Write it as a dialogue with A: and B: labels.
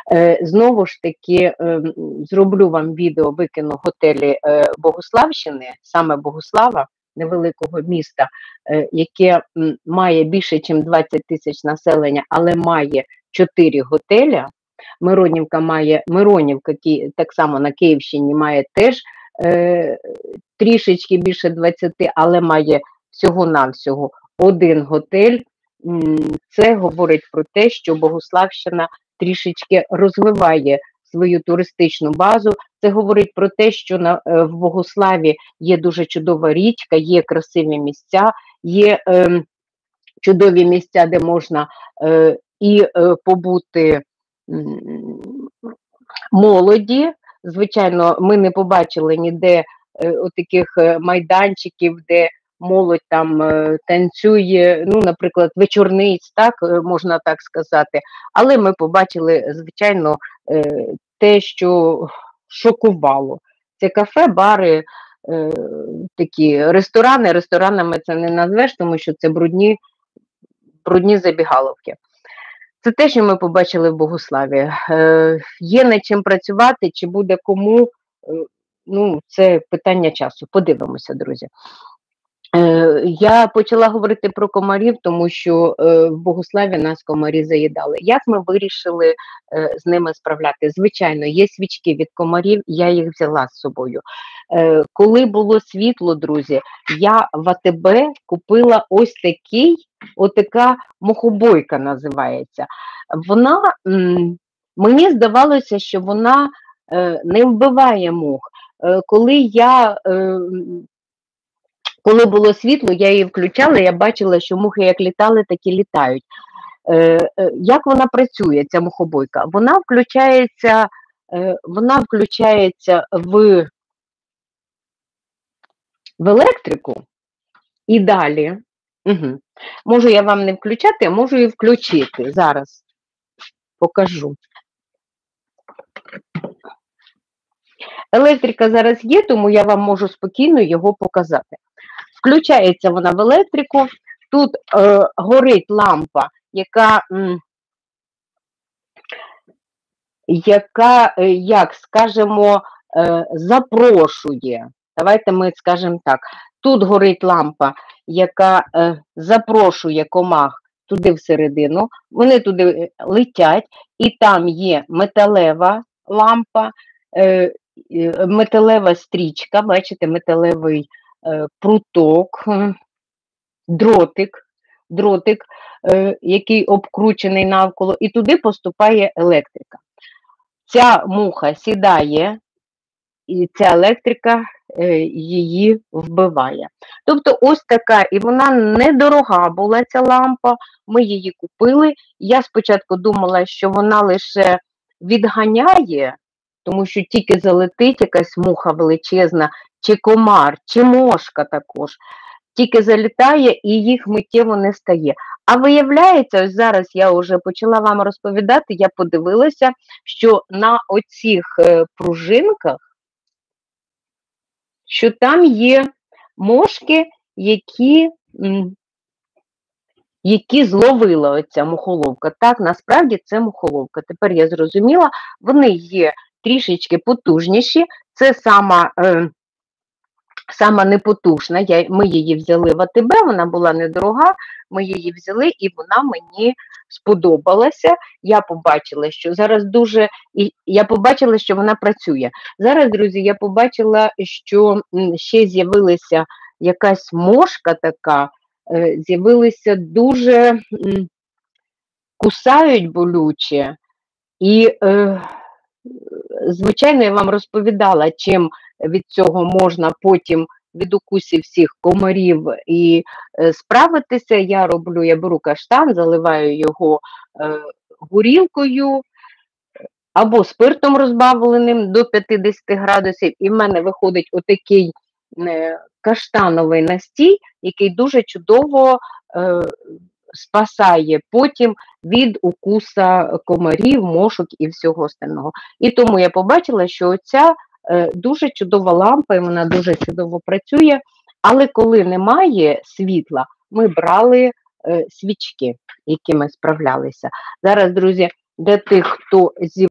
A: Знову ж таки, зроблю вам відео, викину готелі Богуславщини, саме Богуслава, невеликого міста, яке має більше, ніж 20 тисяч населення, але має 4 готеля. Миронівка, так само на Київщині, має теж трішечки більше 20, але має всього-навсього 1 готель. Це говорить про те, що Богуславщина трішечки розвиває свою туристичну базу. Це говорить про те, що в Богуславі є дуже чудова річка, є красиві місця, є чудові місця, де можна і побути молоді. Звичайно, ми не побачили ніде таких майданчиків, де молодь там танцює, ну, наприклад, вечорниць, так, можна так сказати. Але ми побачили, звичайно, те, що шокувало. Це кафе, бари, такі ресторани. Ресторанами це не назвеш, тому що це брудні забігаловки. Це те, що ми побачили в Богуславі. Є над чим працювати, чи буде кому, ну, це питання часу. Подивимося, друзі. Я почала говорити про комарів, тому що в Богуславі нас комарі заїдали. Як ми вирішили з ними справляти? Звичайно, є свічки від комарів, я їх взяла з собою. Коли було світло, друзі, я в АТБ купила ось така мухобойка називається. Вона, мені здавалося, що вона не вбиває мух. Коли було світло, я її включала, я бачила, що мухи як літали, так і літають. Як вона працює, ця мухобойка? Вона включається в електрику і далі. Можу я вам не включати, а можу і включити. Зараз покажу. Електрика зараз є, тому я вам можу спокійно його показати. Включається вона в електрику, тут горить лампа, яка, як скажемо, запрошує. Давайте ми скажемо так. Тут горить лампа, яка запрошує комах туди всередину, вони туди летять, і там є металева лампа, металева стрічка, бачите, металевий пруток, дротик, який обкручений навколо, і туди поступає електрика. Ця муха сідає, і ця електрика її вбиває. Тобто ось така, і вона недорога була, ця лампа, ми її купили. Я спочатку думала, що вона лише відганяє, тому що тільки залетить якась муха величезна, чи комар, чи мошка також, тільки залітає і їх миттєво не стає. А виявляється, ось зараз я вже почала вам розповідати, я подивилася, що на оцих пружинках, що там є мошки, які зловила оця мухоловка. Так, насправді це мухоловка. Тепер я зрозуміла, вони є трішечки потужніші, це сама непотужна, ми її взяли в АТБ, вона була недорога, ми її взяли і вона мені сподобалася. Я побачила, що вона працює. Зараз, друзі, я побачила, що ще з'явилася якась мошка така, з'явилися дуже кусають болюче. І, звичайно, я вам розповідала, чим від цього можна потім від укусів всіх комарів і справитися. Я беру каштан, заливаю його горілкою або спиртом розбавленим до 50 градусів, і в мене виходить отакий каштановий настій, який дуже чудово спасає потім від укуса комарів, мошок і всього остального. І тому я побачила, що оця дуже чудова лампа, і вона дуже чудово працює, але коли немає світла, ми брали свічки, якими справлялися. Зараз, друзі, для тих, хто зі